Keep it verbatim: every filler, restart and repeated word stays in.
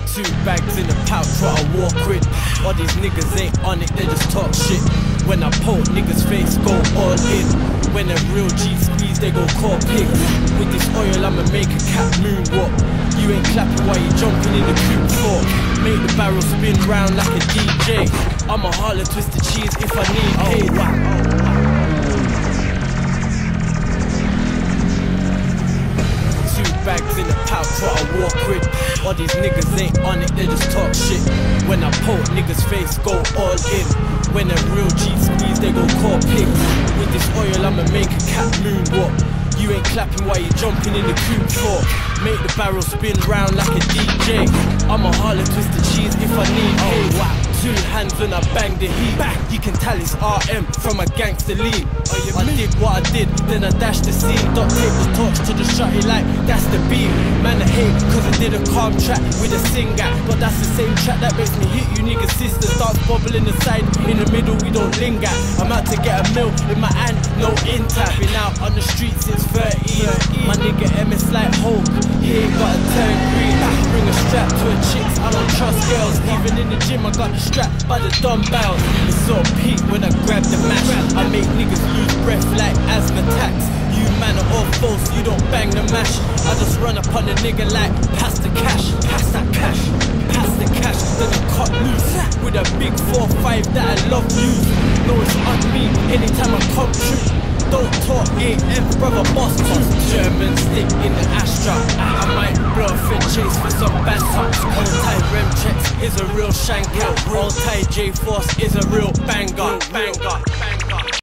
Two bags in the pouch, what I walk with. All these niggas ain't on it, they just talk shit. When I poke, niggas face go all in. When a real G squeeze, they go call pigs. With this oil, I'ma make a cat moonwalk. You ain't clapping while you jumping in the coupe for. Make the barrel spin round like a D J. I'ma holler twist the cheese if I need hay. Oh, wow. Bags in the pouch, what I walk with. All these niggas ain't on it, they just talk shit. When I poke, niggas face go all in. When a real G squeeze, they go call pigs. With this oil, I'ma make a cat moonwalk. You ain't clapping while you jumping in the coupe for. Make the barrel spin round like a D J. I'ma holler twist the cheese if I need hay. Oh, wow. Two hands when I bang the heat. Back. You can tell it's R M from a gangster lean. Oh, I mean? did what I did, then I dashed the scene. Dot take the torch to the shotty like that's the beam. Man I hate cause I did a calm track with a singer. But that's the same track that makes me hit you niggas sisters. Starts bobbling the side, in the middle we don't linger. I'm out to get a mill in my hand, no inter. Been out on the streets since thirteen. My nigga M S like Hulk, he ain't gotta turn green. Bring a strap to a chicks, I don't trust girls. Even in the gym I got the strap by the dumbbells. It's so peak when I grab the mash. I make niggas lose breath like asthma attacks. You man are all false, you don't bang the mash. I just run up on the nigga like pass the cash, pass that cash, pass the cash. Then I cut loose with a big four five that I love you. No, it's on me anytime I come through. Don't talk A M, brother, boss too. German stick in the Astra. I might blow a French chase for some bad tops. All-time rem checks is a real shanker. All-time J-Force is a real banger. Banger, banger.